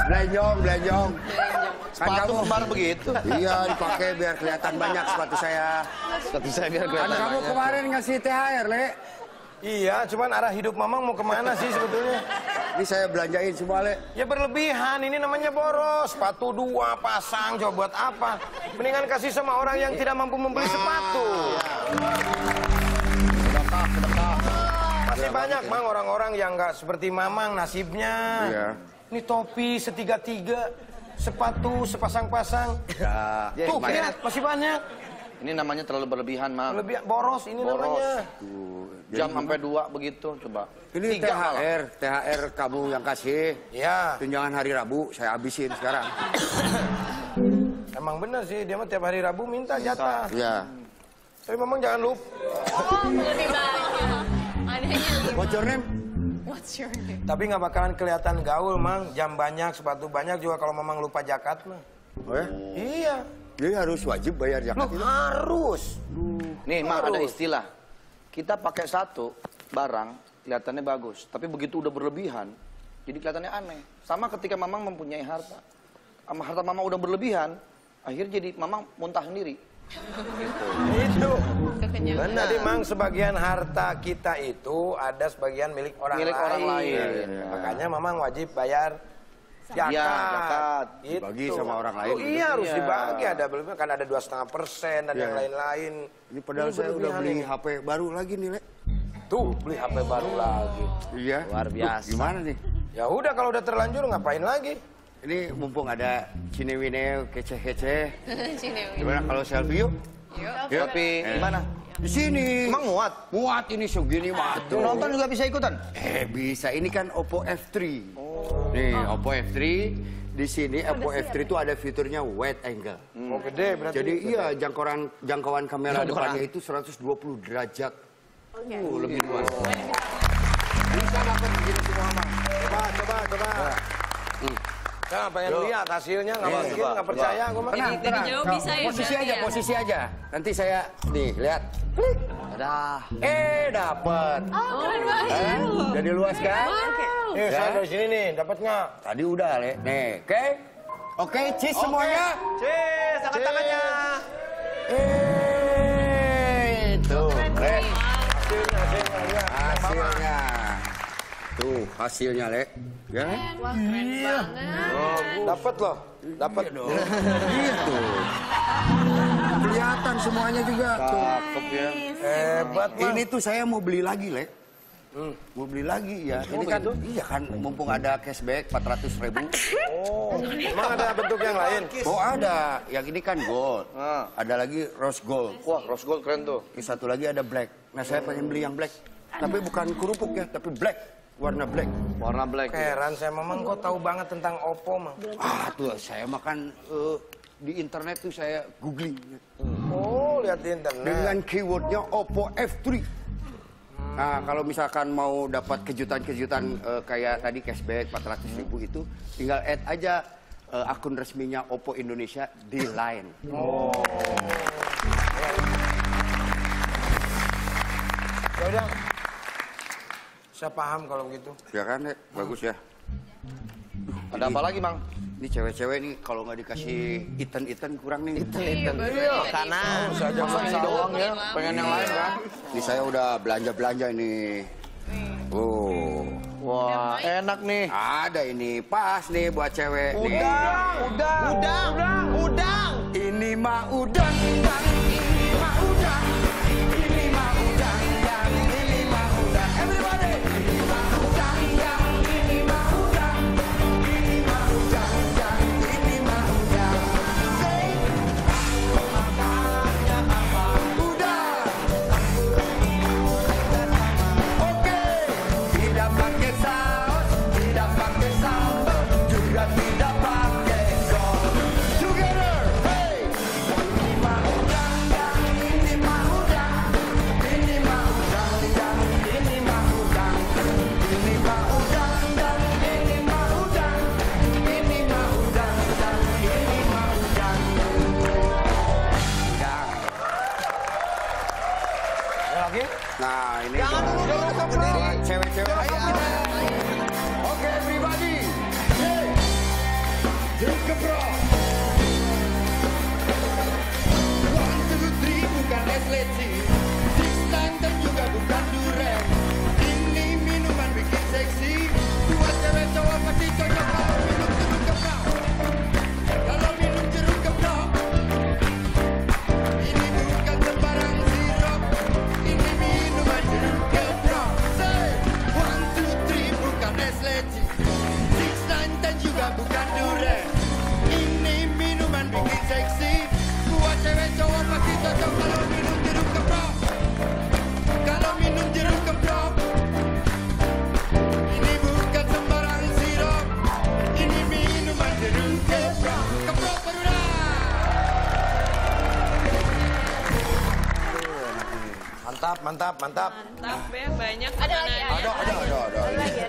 Belenjong. Sepatu kembar begitu. Iya, dipakai biar kelihatan banyak sepatu saya. Sepatu saya biar kelihatan Kan kamu banyak. kemarin ngasih THR, Le. Iya, cuman arah hidup Mamang mau kemana sih sebetulnya? Ini saya belanjain semua, Le. Ya berlebihan, ini namanya boros. Sepatu 2 pasang, coba buat apa? Mendingan kasih sama orang yang tidak mampu membeli sepatu. Sedekah. Masih banyak, Mang, orang-orang yang nggak seperti Mamang nasibnya. Iya. Ini topi setiga-tiga, sepatu sepasang-pasang. Ya, Tuh, lihat, masih banyak. Ini namanya terlalu berlebihan, Mang. Lebih boros ini Boros. namanya. Jam sampai 2 begitu, coba. Ini 3 malah. THR kamu yang kasih. Ya, Tunjangan hari Rabu, saya habisin sekarang. emang bener sih, dia mah tiap hari Rabu minta jatah. Iya. Tapi Mamang jangan lupa. Oh, lebih banyak. Adanya 5. What's your name? What's your name? Tapi nggak bakalan kelihatan gaul, Mang. Jam banyak, sepatu banyak juga kalau Mamang lupa jakat mah. Oh ya? Iya. Jadi harus wajib bayar zakat Loh, itu? harus. Nih, Mang, ada Harus. istilah. Kita pakai satu barang, kelihatannya bagus. Tapi begitu udah berlebihan, jadi kelihatannya aneh. Sama ketika Mamang mempunyai harta. Sama harta Mamang udah berlebihan, akhirnya jadi Mamang muntah sendiri. Itu. Kekenyangan. Jadi, Mang, sebagian harta kita itu ada sebagian milik orang Milik lain. orang lain. Iya. Makanya Mamang wajib bayar zakat. Iya, zakat. Gitu. Dibagi sama orang lain. Oh, iya, harus Iya. dibagi. Ada belum kan ada 2,5% dan Iya. yang lain-lain. Ini padahal saya udah berlebihan beli ini. HP baru lagi nih, Le. Tuh, beli HP baru lagi. Iya. Luar biasa. Duh, gimana nih? Ya udah kalau udah terlanjur ngapain lagi? Ini mumpung ada Cinewine kece-kece. Cinewi. Gimana kalau selfie yuk? Yuk. Yuk. Tapi gimana? Di sini. Emang muat? Muat ini segini mah. tuh. Nonton juga bisa ikutan? Bisa. Ini kan Oppo F3. Nih, Oppo F3. Di sini Oppo F3 itu ada fiturnya wide angle. Oh, gede berarti. Jadi iya jangkauan kamera depannya itu 120 derajat. Lebih luas. Bisa dapat begini semua, Mas. Coba. Nah, pengen lihat hasilnya, nggak mungkin, nggak percaya. Gue mah. Dari jauh bisa ya, Posisi berarti aja, ya? posisi aja. Nanti saya nih lihat. Klik. Dah. Dapat. Oh, keren banget. Jadi luas kan? Nih, saya dari sini nih, dapat nggak? Tadi udah, Le. Nih, oke? Oke, cheese semuanya. Cheers, angkat tangannya. Itu, Le. Hasilnya, lihat. Hasilnya. Tuh, hasilnya, Le. Ya, Le? Wah, keren banget. Dapat loh, dapat. Gitu. Kelihatan semuanya juga. Tuh. Cakep ya. Hebat, Mang. Ini tuh saya mau beli lagi, Le. Mau beli lagi ya. Ini kan, iya kan, mumpung ada cashback 400.000. Oh, emang ada bentuk yang lain? Oh ada, yang ini kan gold. Ah. Ada lagi rose gold. Wah, rose gold keren tuh. Yang satu lagi ada black. Nah saya pengen beli yang black. Tapi bukan kerupuk ya, tapi black. Warna black. Warna black. Heran saya, Mamang kok tahu banget tentang Oppo, Mang. Tuh saya makan di internet tuh saya googling. Oh, lihat di internet. Dengan keywordnya Oppo F3. Nah kalau misalkan mau dapat kejutan-kejutan kayak tadi cashback 400.000 itu, tinggal add aja akun resminya Oppo Indonesia di Line. Ya udah. Saya paham kalau begitu. Ya kan, Le? Bagus ya. Ada apa lagi, Mang? Ini cewek-cewek nih kalau nggak dikasih item kurang nih. Iya, baru ya. Makanan. Masa ini doang ya? Pengen yang lain kan? Ini saya udah belanja ini. Oh, Wah, enak nih. ada ini pas nih buat cewek nih. Udang. Ini mah udang, udang, ini mah udang. Ini mah udang, udang, ini mah udang. Everybody. Ini mah udang, udang, ini mah udang. Ini mah udang, udang, ini mah udang. Say, makannya apa? Udang. Oke, tidak pakai saus, tidak pakai sambal, juga tidak pakai gol. Together, hey. Ini mah udang, udang, ini mah udang. Ini mah udang, udang, ini mah udang. Ini mah udang, udang, ini mah udang. Ini mah udang, udang, ini mah udang. Udang. Ada lagi? Nah, ini buat cewek-cewek. Oke, everybody. Hey. Geprok. 1, 2, 3 bukan es leci, Six Nine dan juga bukan duren. Ini minuman bikin seksi, buat cewek cowok pasti cocok kalau minum jeruk geprok. Kalau minum jeruk geprok, ini bukan sembarang sirup, ini minuman jeruk geprok. Say 1, 2, 3 bukan es leci, Six Nine dan juga bukan duren. Ini minuman bikin seksi, buat cewek cowok pasti cocok kalau minum jeruk geprok. Kalau minum jeruk geprok, ini bukan sembarang sirup, ini minuman jeruk geprok. Geprok berulang. Mantap, mantap, mantap. Mantap ya, banyak Ada lagi, makanannya. ada lagi.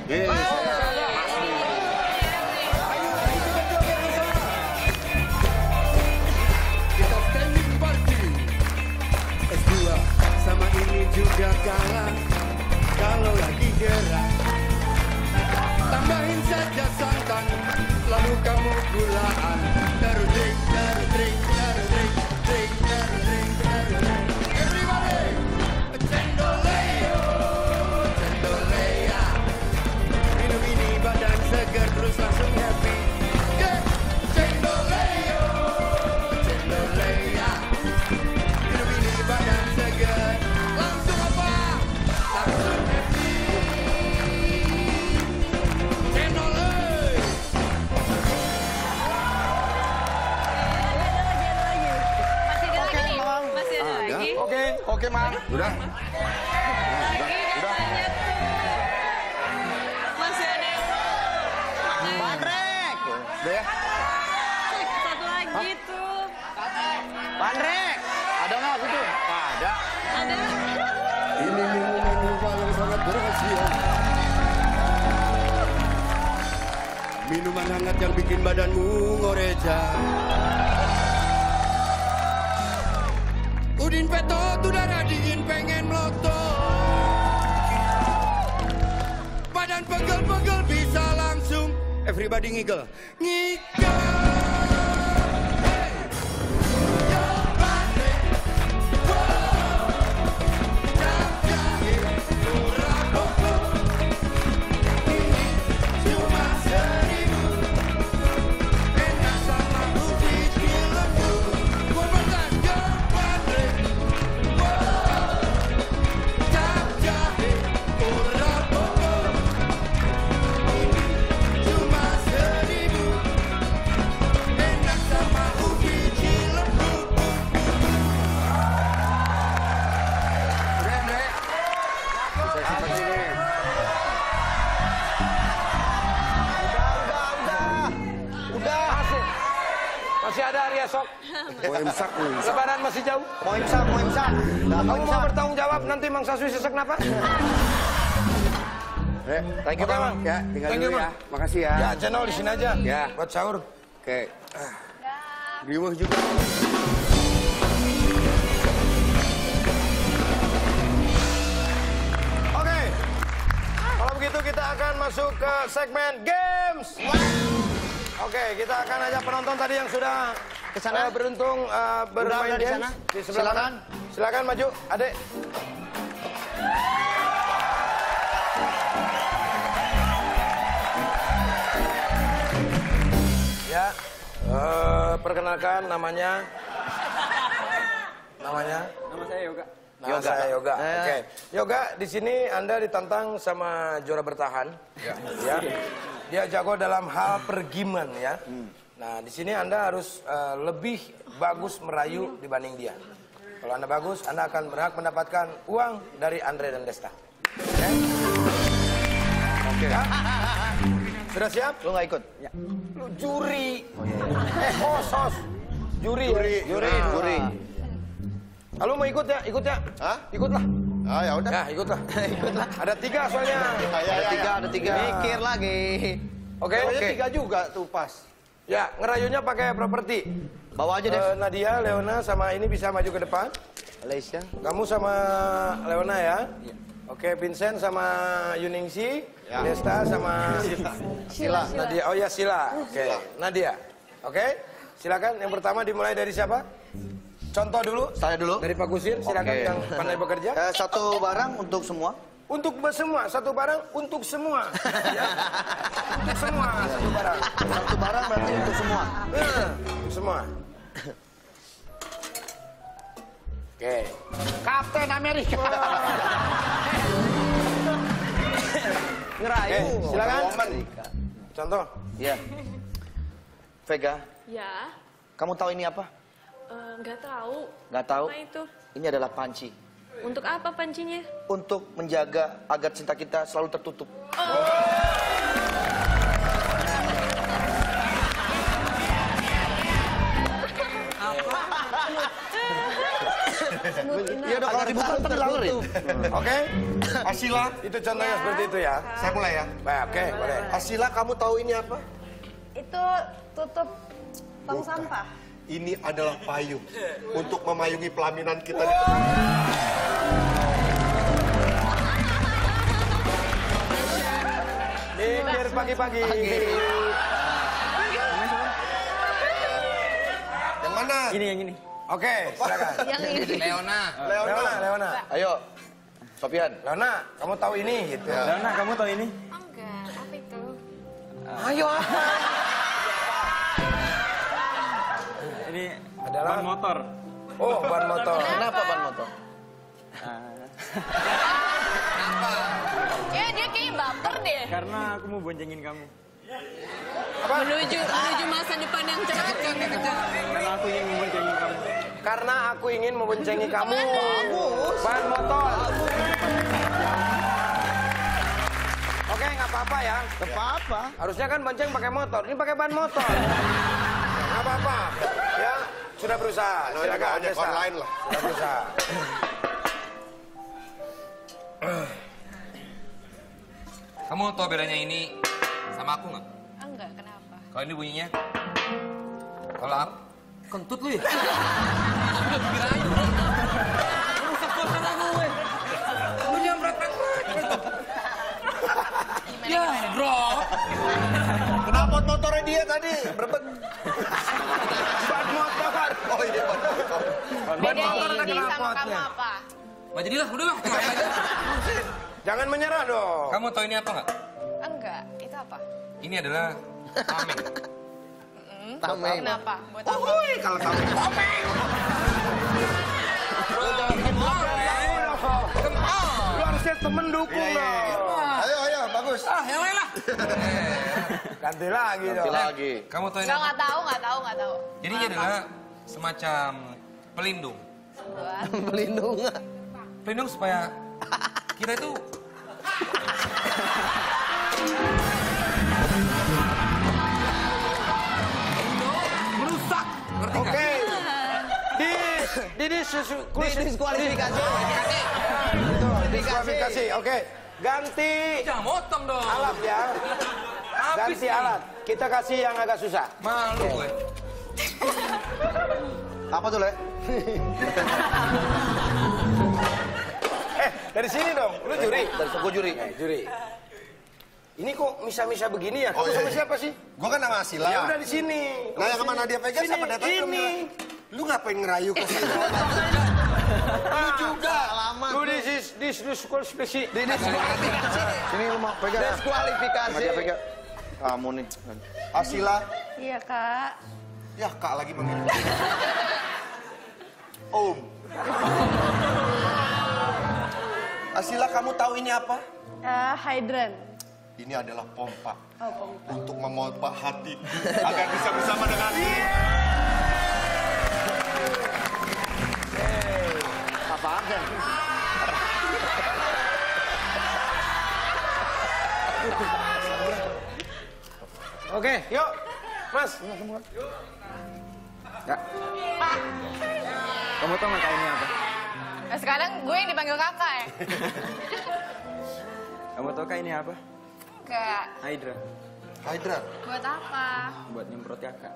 Kita standing party. S2 sama ini juga kalah kalau lagi gerak. Tambahin saja santan, lalu kamu gulaan. Taruh drink, taruh drink, taruh drink, drink, taruh drink, taruh drink. Everybody, cendoleo, cendolea. Minum ini badan segar terus langsung happy. Yeah, cendoleo, cendolea. Minum ini badan segar, langsung apa? Langsung happy. Cendoleo. Masih ada lagi nih. Masih ada lagi. Oke, Mang. Udah. Lagi nih, banyak tuh. Masih ada yang Pandrek. Udah ya? satu lagi tuh. Pandrek. Ada nggak gitu? Ada. Ada. Ini minuman yang sangat berhasil. Minuman hangat yang bikin badanmu ngoreja. Udin petot, udara dingin pengen melotot. Badan pegel-pegel bisa langsung. Everybody ngigel. Ngigel. Hey. Yo, Pandrek. Wow. Jam-jamin, murah pokok. Ini cuma 1.000. Enak sama ubi cilembu. One more time, yo, Pandrek. Wow. Jam-jamin, murah pokok. Ini cuma 1.000. Enak sama ubi cilembu. Udah, Andre. Udah. Masih ada Arya Sok. Mau imsak lu. Lebaran masih jauh. Mau imsak, mau imsak. Kamu mau bertanggung jawab nanti Mang Saswi sesek napa? Thank you, Oke, Bang. Bang. Ya, tinggal Thank dulu you, ya. Bang. Makasih ya. Ya, channel di sini aja. Ya. Buat sahur. Oke. Riuh juga. Oke. Kalau begitu kita akan masuk ke segmen games. Oke, kita akan ajak penonton tadi yang sudah Kesana. beruntung bermain udah di games sana. di sebelah Silakan. kanan. Silakan maju, Adek. Ya, perkenalkan namanya. Namanya? Nama saya Yoga. Nama saya Yoga. Oke. Yoga, di sini Anda ditantang sama juara bertahan. Ya. Dia jago dalam hal pergiman ya. Nah, di sini Anda harus lebih bagus merayu dibanding dia. Kalau Anda bagus, Anda akan berhak mendapatkan uang dari Andre dan Desta. Oke? Oke. Ya? Sudah siap? Lu nggak ikut? Lu juri. Host. Juri. Juri. Lalu mau ikut ya? Ikut ya? Hah? Ikutlah. Ah, ya udah. Ya, ikutlah. Ikutlah. Ada 3 soalnya. Ada tiga. Mikir lagi. Oke. Tiga juga tuh pas. Ya, ngerayunya pakai properti. Bawa aja deh. Nadia, Leona sama ini bisa maju ke depan. Malaysia. Kamu sama Leona ya. Oke, Vincent sama Yuningsi, Desta sama Sila. Nadia, oh ya Sila. Oke, Nadia. Oke, silakan. Yang pertama dimulai dari siapa? Contoh dulu. Saya dulu. Dari Pak Kusir, silakan Oke. yang pandai bekerja. Satu barang untuk semua. Untuk semua, satu barang untuk semua. Ya. Untuk semua, satu barang. Satu barang berarti untuk semua. Untuk semua. Oke. Kapten Amerika. Ngerayu. Oke, silakan. Contoh. Iya. Vega, Ya, kamu tahu ini apa? nggak tahu. Nggak tahu? Apa itu? Ini adalah panci. Untuk apa pancinya? Untuk menjaga agar cinta kita selalu tertutup. Iya dong, kalau dibuka ntar dilalurin. Oke. Asila, itu contohnya seperti itu ya. Saya mulai ya. Baik, oke, boleh. Asila, kamu tahu ini apa? Itu tutup tong sampah. Ini adalah payung untuk memayungi pelaminan kita. Ini biar pagi-pagi. Yang mana? Yang ini. Oke, silakan. Yang ini. Leona. Ayo, Sofian. Leona, kamu tahu ini gitu. Leona, kamu tahu ini? Enggak, apa itu? Ayo. Ini Adalah ban motor. Oh, ban motor. Kenapa ban motor? Ya, dia kayaknya baper deh. Karena aku mau boncengin kamu. Menuju masa depan yang cerah. Karena aku ingin memboncengin kamu. Karena aku ingin memboncengi kamu. Ban motor. Oke, nggak apa-apa ya. Nggak apa-apa. Harusnya kan bonceng pakai motor. Ini pakai ban motor. Nggak apa-apa. Ya, sudah berusaha. Silakan, Ojek Desa. online lah. Sudah berusaha. Kamu tahu bedanya ini sama aku nggak? Enggak, kenapa? Kalau ini bunyinya, kalau aku kentut lu ya? Lu nyamret-nyamret. Ya, bro. Kenapa motornya dia tadi? Berbet. Ban motor. Oh iya, ban motor. Bedanya ini sama kamu apa? Nggak jadilah, udah lah. Jangan menyerah dong. Kamu tahu ini apa nggak? Enggak, itu apa? Ini adalah tameng. Tameng. Kenapa? Buat apa? Kalau kamu Lu harusnya temen dukung dong. Ayo, bagus. Ah, yang lain lah. Ganti lagi Nanti dong. lagi. Kamu tahu ini Enggak, apa? nggak tahu. Jadi ini adalah semacam pelindung. Pelindungan. Pelindung supaya kita itu merusak. Ngerti nggak? Oke. Diskualifikasi. Diskualifikasi. Oke. Ganti Jangan motong dong. alat ya. Habis Ganti nih. alat. Kita kasih yang agak susah. Malu gue. Apa tuh, Le? Dari sini dong. Lu juri. Dari suku juri. Juri. Ini kok misa-misa begini ya? Kamu Oh, iya, sama iya. siapa sih? Gua kan sama Asila. Ya udah di sini. Nah, yang sama Nadia Vega siapa datang ke Ini. Lu ngapain ngerayu ke sini? Lu juga. Lu diskualifikasi. Sini lu mau pegang. Diskualifikasi. Nadia Vega. Kamu nih. Asila. Iya, Kak. Ya, Kak lagi manggil. Om. Asila, kamu tahu ini apa? Hydrant. Ini adalah pompa Oh, pompa. untuk memompa hati agar bisa bersama dengan Apaan kan? Oke, yuk. Mas. Ya. Kamu tahu nggak ini apa? Nah, sekarang gue yang dipanggil kakak ya? Kamu tahu kak ini apa? Enggak. Hydra. Hydra. Buat apa? Buat nyemprot kakak.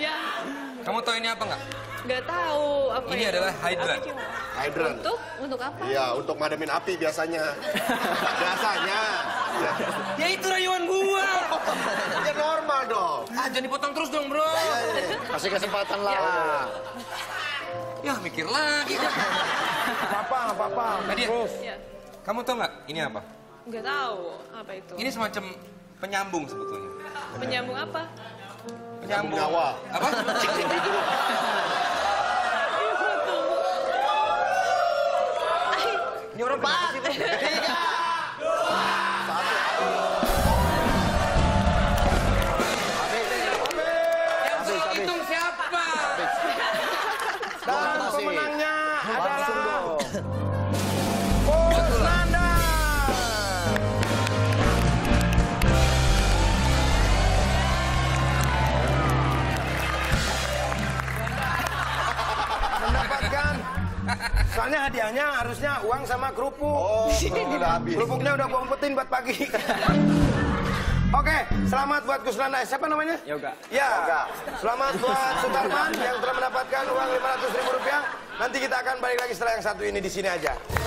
Ya, Kamu tahu ini apa nggak? nggak tahu apa Ini itu. adalah hydrant. Hydrant. Untuk apa? Iya, untuk madamin api biasanya. Biasanya. Ya. Ya itu rayuan gua. Ya normal dong. Ah, jangan dipotong terus dong, bro. Kasih kesempatan lah. Ya, mikir lagi. Apa-apa. Nadia, Ya, kamu tahu nggak ini apa? nggak tahu apa itu. Ini semacam penyambung sebetulnya. Penyambung apa? Penyambung. Nyawa. Apa? Ini orang kenapa sih, Bro? Yang hitung siapa? Dan pemenangnya Langsung adalah dong. Kusnanda. Mendapatkan, soalnya hadiahnya harusnya uang sama kerupuk. Oh, udah habis. Kerupuknya udah gua umpetin buat pagi. Oke, selamat buat Kusnanda. Siapa namanya? Yoga. Ya, selamat buat Sutarman yang telah mendapatkan uang Rp500.000. Nanti kita akan balik lagi setelah yang satu ini di sini aja.